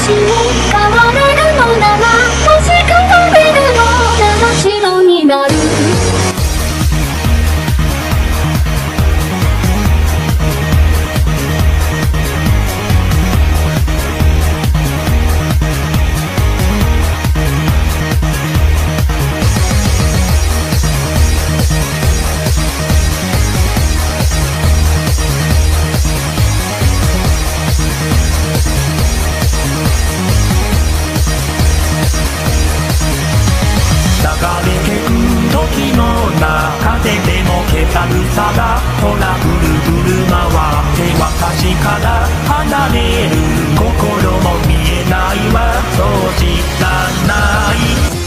私に変われるのなら星が飛べるのなら白になる時の中ででもけたるさがほらぐるぐる回って私から離れる心も見えないわそうしたない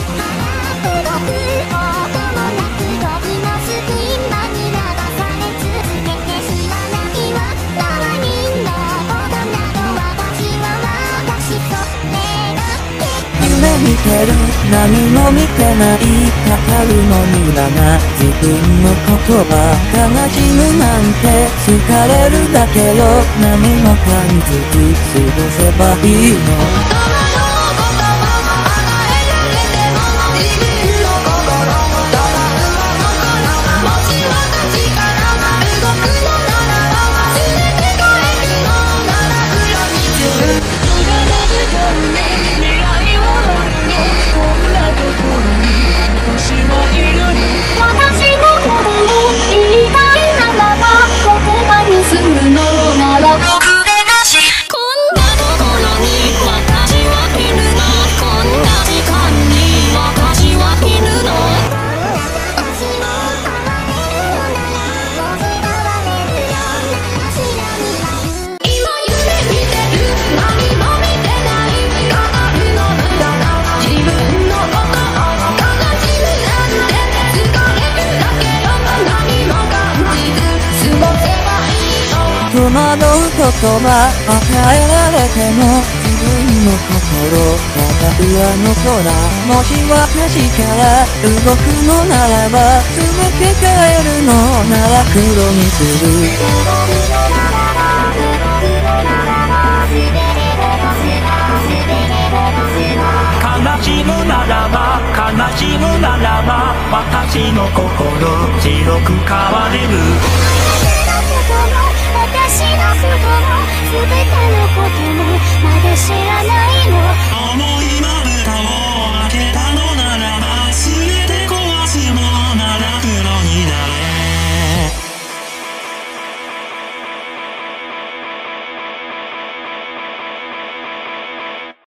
見てる何も見てないかかるのにだな自分の言葉悲しむなんて疲れるだけよ何も感じず過ごせばいいの戸惑う言葉与えられても自分の心ただ上の空もし私から動くのならば全て変えるのなら黒にする悲しむならば悲しむならば私の心白く変われる私のことも全てのこともまだ知らないの